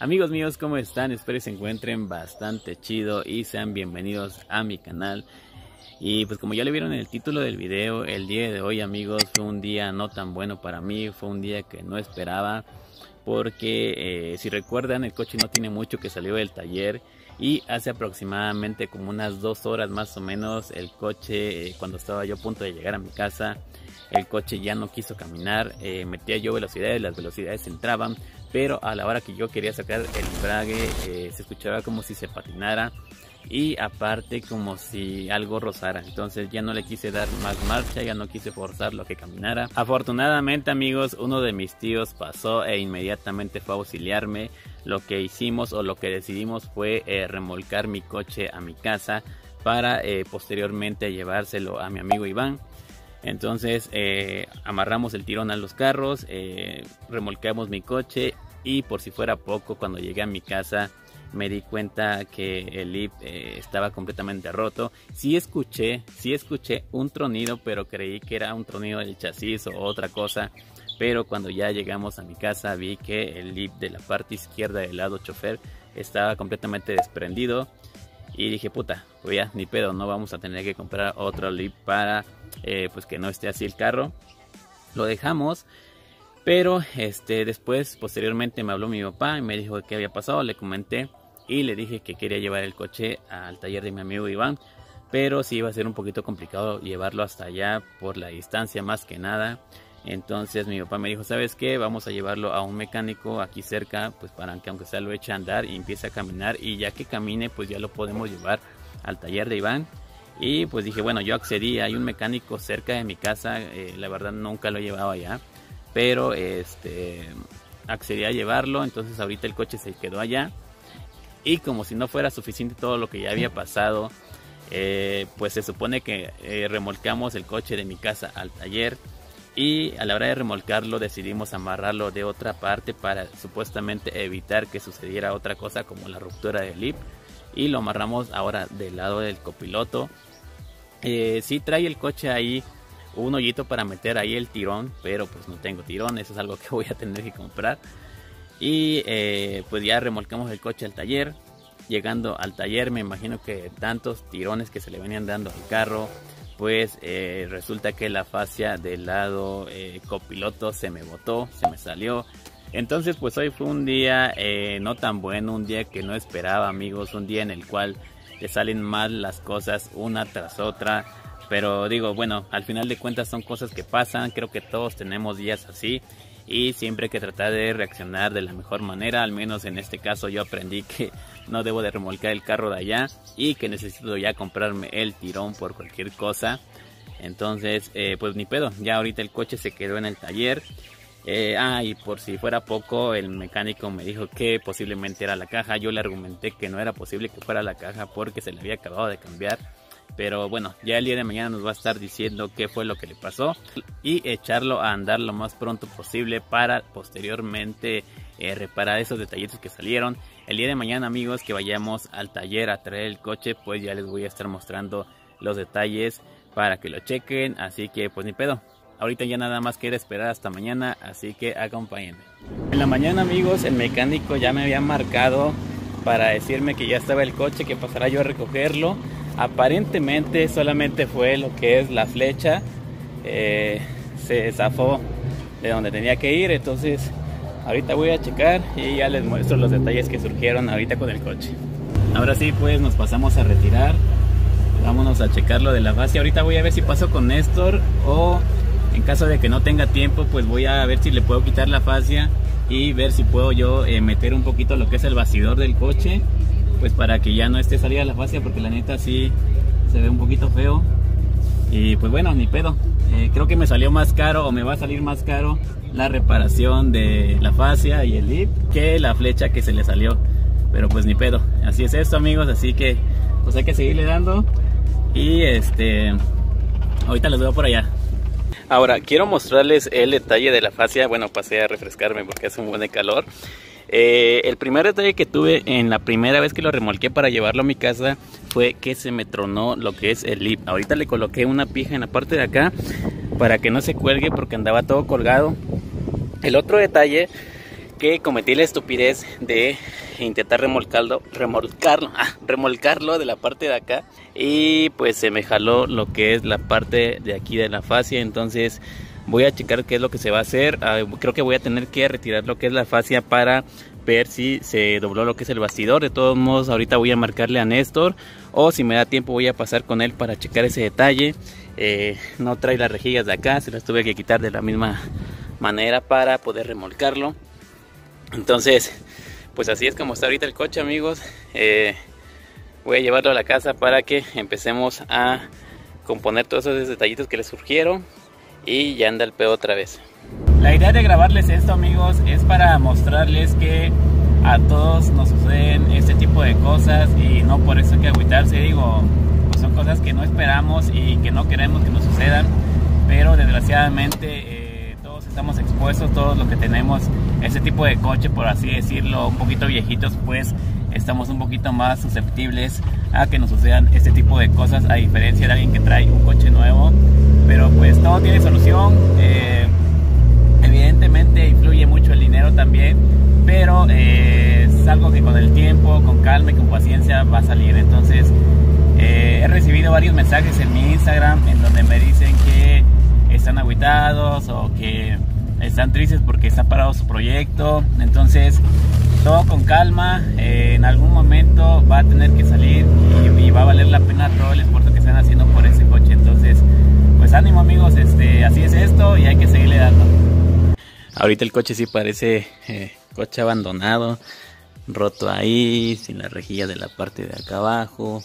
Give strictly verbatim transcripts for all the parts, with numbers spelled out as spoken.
Amigos míos, ¿cómo están? Espero que se encuentren bastante chido y sean bienvenidos a mi canal. Y pues como ya le vieron en el título del video, el día de hoy, amigos, fue un día no tan bueno para mí. Fue un día que no esperaba porque eh, si recuerdan, el coche no tiene mucho que salió del taller. Y hace aproximadamente como unas dos horas más o menos el coche, eh, cuando estaba yo a punto de llegar a mi casa, el coche ya no quiso caminar. eh, Metía yo velocidades, las velocidades entraban, pero a la hora que yo quería sacar el embrague eh, se escuchaba como si se patinara y aparte como si algo rozara. Entonces ya no le quise dar más marcha, ya no quise forzarlo a que caminara. Afortunadamente, amigos, uno de mis tíos pasó e inmediatamente fue a auxiliarme. Lo que hicimos o lo que decidimos fue eh, remolcar mi coche a mi casa para eh, posteriormente llevárselo a mi amigo Iván. Entonces eh, amarramos el tirón a los carros, eh, remolcamos mi coche y por si fuera poco, cuando llegué a mi casa me di cuenta que el lip eh, estaba completamente roto. Sí escuché, sí escuché un tronido, pero creí que era un tronido del chasis o otra cosa. Pero cuando ya llegamos a mi casa vi que el lip de la parte izquierda del lado chofer estaba completamente desprendido. Y dije, puta, pues ya ni pedo, no vamos a tener que comprar otro lip para eh, pues que no esté así el carro. Lo dejamos, pero este después, posteriormente me habló mi papá y me dijo qué había pasado. Le comenté y le dije que quería llevar el coche al taller de mi amigo Iván, pero sí iba a ser un poquito complicado llevarlo hasta allá por la distancia más que nada. Entonces mi papá me dijo, ¿sabes qué? Vamos a llevarlo a un mecánico aquí cerca, pues para que aunque sea lo eche a andar y empiece a caminar, y ya que camine pues ya lo podemos llevar al taller de Iván. Y pues dije, bueno, yo accedí, hay un mecánico cerca de mi casa, eh, la verdad nunca lo he llevado allá, pero este accedí a llevarlo. Entonces ahorita el coche se quedó allá y como si no fuera suficiente todo lo que ya había pasado, eh, pues se supone que eh, remolcamos el coche de mi casa al taller. Y a la hora de remolcarlo decidimos amarrarlo de otra parte para supuestamente evitar que sucediera otra cosa como la ruptura del lip. Y lo amarramos ahora del lado del copiloto. Eh, sí trae el coche ahí un hoyito para meter ahí el tirón, pero pues no tengo tirón, eso es algo que voy a tener que comprar. Y eh, pues ya remolcamos el coche al taller. Llegando al taller me imagino que tantos tirones que se le venían dando al carro, pues eh, resulta que la fascia del lado eh, copiloto se me botó, se me salió. Entonces pues hoy fue un día eh, no tan bueno, un día que no esperaba, amigos, un día en el cual te salen mal las cosas una tras otra. Pero digo, bueno, al final de cuentas son cosas que pasan, creo que todos tenemos días así. Y siempre hay que tratar de reaccionar de la mejor manera. Al menos en este caso yo aprendí que no debo de remolcar el carro de allá y que necesito ya comprarme el tirón por cualquier cosa. Entonces eh, pues ni pedo, ya ahorita el coche se quedó en el taller. eh, Ah, y por si fuera poco, el mecánico me dijo que posiblemente era la caja. Yo le argumenté que no era posible que fuera la caja porque se le había acabado de cambiar. Pero bueno, ya el día de mañana nos va a estar diciendo qué fue lo que le pasó y echarlo a andar lo más pronto posible para posteriormente eh, reparar esos detallitos que salieron. El día de mañana, amigos, que vayamos al taller a traer el coche, pues ya les voy a estar mostrando los detalles para que lo chequen. Así que pues ni pedo, ahorita ya nada más queda esperar hasta mañana, así que acompáñenme. En la mañana, amigos, el mecánico ya me había marcado para decirme que ya estaba el coche, que pasara yo a recogerlo. Aparentemente solamente fue lo que es la flecha, eh, se zafó de donde tenía que ir. Entonces ahorita voy a checar y ya les muestro los detalles que surgieron ahorita con el coche. Ahora sí, pues nos pasamos a retirar. Vámonos a checar lo de la fascia. Ahorita voy a ver si paso con Néstor, o en caso de que no tenga tiempo pues voy a ver si le puedo quitar la fascia y ver si puedo yo eh, meter un poquito lo que es el bastidor del coche, pues para que ya no esté salida la fascia, porque la neta sí se ve un poquito feo. Y pues bueno, ni pedo, eh, creo que me salió más caro, o me va a salir más caro la reparación de la fascia y el lip que la flecha que se le salió. Pero pues ni pedo, así es esto, amigos, así que pues hay que seguirle dando. Y este ahorita los veo por allá. Ahora quiero mostrarles el detalle de la fascia. Bueno, pasé a refrescarme porque hace un buen de calor. Eh, el primer detalle que tuve en la primera vez que lo remolqué para llevarlo a mi casa fue que se me tronó lo que es el lip. Ahorita le coloqué una pija en la parte de acá para que no se cuelgue porque andaba todo colgado. El otro detalle que cometí la estupidez de intentar remolcarlo, remolcarlo, ah, remolcarlo de la parte de acá, y pues se me jaló lo que es la parte de aquí de la fascia. Entonces voy a checar qué es lo que se va a hacer. Ah, creo que voy a tener que retirar lo que es la fascia para ver si se dobló lo que es el bastidor. De todos modos, ahorita voy a marcarle a Néstor, o si me da tiempo voy a pasar con él para checar ese detalle. Eh, no trae las rejillas de acá, se las tuve que quitar de la misma manera para poder remolcarlo. Entonces pues así es como está ahorita el coche, amigos. eh, voy a llevarlo a la casa para que empecemos a componer todos esos detallitos que le surgieron, y ya anda el pedo otra vez. La idea de grabarles esto, amigos, es para mostrarles que a todos nos suceden este tipo de cosas, y no por eso hay que agüitarse. Digo, pues son cosas que no esperamos y que no queremos que nos sucedan, pero desgraciadamente eh, todos estamos expuestos, todos los que tenemos este tipo de coche, por así decirlo, un poquito viejitos, pues estamos un poquito más susceptibles a que nos sucedan este tipo de cosas, a diferencia de alguien que trae un coche nuevo. Pero pues todo tiene solución. eh, evidentemente influye mucho el dinero también, pero eh, es algo que con el tiempo, con calma y con paciencia va a salir. Entonces eh, he recibido varios mensajes en mi Instagram en donde me dicen que están agüitados o que están tristes porque está parado su proyecto. Entonces todo con calma, eh, en algún momento va a tener que salir, y, y va a valer la pena todo el esfuerzo que están haciendo por ese coche. Entonces pues ánimo, amigos, este, así es esto y hay que seguirle dando. Ahorita el coche sí parece eh, coche abandonado, roto ahí, sin la rejilla de la parte de acá abajo.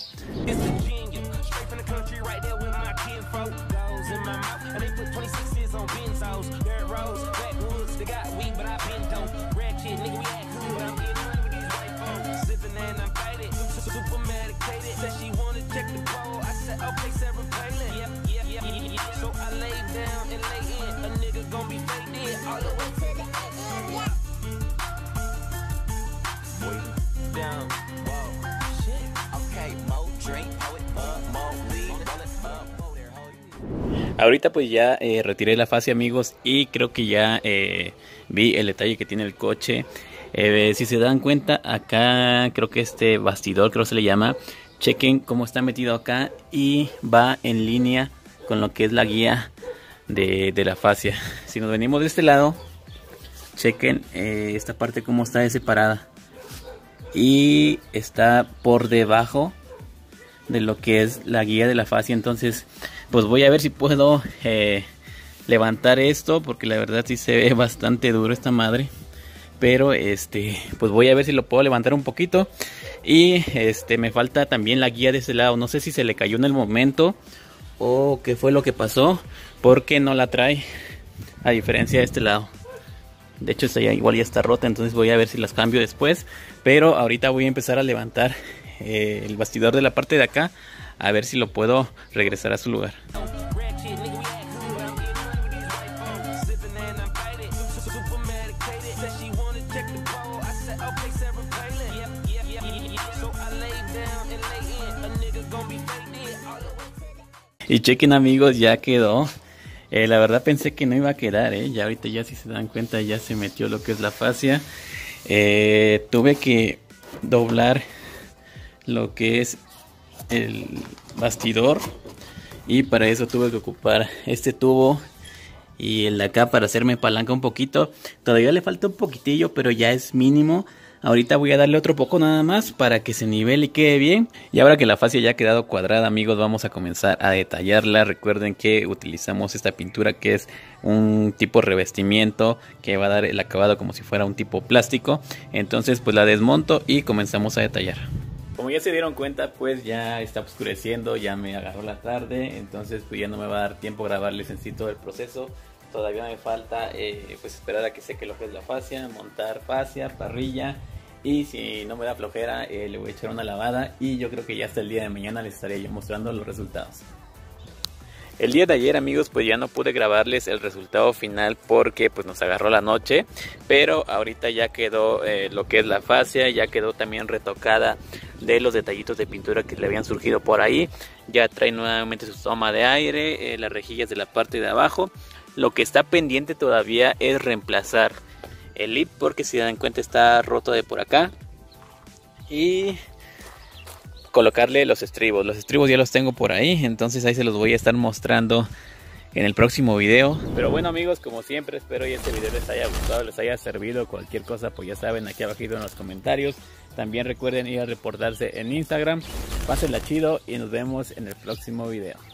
Ahorita pues ya eh, retiré la fascia, amigos, y creo que ya eh, vi el detalle que tiene el coche. Eh, si se dan cuenta, acá creo que este bastidor, creo que se le llama, chequen cómo está metido acá y va en línea con lo que es la guía de, de la fascia. Si nos venimos de este lado, chequen eh, esta parte cómo está separada, y está por debajo de lo que es la guía de la fascia. Entonces pues voy a ver si puedo eh, levantar esto, porque la verdad sí se ve bastante duro esta madre. Pero este pues voy a ver si lo puedo levantar un poquito. Y este me falta también la guía de ese lado. No sé si se le cayó en el momento o qué fue lo que pasó, porque no la trae, a diferencia de este lado. De hecho esta ya igual ya está rota, entonces voy a ver si las cambio después. Pero ahorita voy a empezar a levantar eh, el bastidor de la parte de acá, a ver si lo puedo regresar a su lugar. Y chequen, amigos, ya quedó. Eh, la verdad pensé que no iba a quedar, eh. Ya ahorita ya si se dan cuenta ya se metió lo que es la fascia. Eh, tuve que doblar lo que es el bastidor, y para eso tuve que ocupar este tubo y el de acá para hacerme palanca un poquito. Todavía le falta un poquitillo, pero ya es mínimo. Ahorita voy a darle otro poco nada más para que se nivele y quede bien. Y ahora que la fascia ya ha quedado cuadrada, amigos, vamos a comenzar a detallarla. Recuerden que utilizamos esta pintura que es un tipo revestimiento que va a dar el acabado como si fuera un tipo plástico. Entonces pues la desmonto y comenzamos a detallar. Como ya se dieron cuenta, pues ya está oscureciendo, ya me agarró la tarde. Entonces pues ya no me va a dar tiempo grabarles en sí todo el proceso. Todavía me falta eh, pues esperar a que seque lo que es la fascia, montar fascia, parrilla, y si no me da flojera eh, le voy a echar una lavada, y yo creo que ya hasta el día de mañana les estaré yo mostrando los resultados. El día de ayer, amigos, pues ya no pude grabarles el resultado final porque pues nos agarró la noche, pero ahorita ya quedó eh, lo que es la fascia, ya quedó también retocada de los detallitos de pintura que le habían surgido por ahí. Ya trae nuevamente su toma de aire, eh, las rejillas de la parte de abajo. Lo que está pendiente todavía es reemplazar el lip porque si se dan cuenta está roto de por acá. Y colocarle los estribos. Los estribos ya los tengo por ahí, entonces ahí se los voy a estar mostrando en el próximo video. Pero bueno amigos, como siempre espero que este video les haya gustado, les haya servido. Cualquier cosa pues ya saben, aquí abajito en los comentarios. También recuerden ir a reportarse en Instagram. Pásenla chido y nos vemos en el próximo video.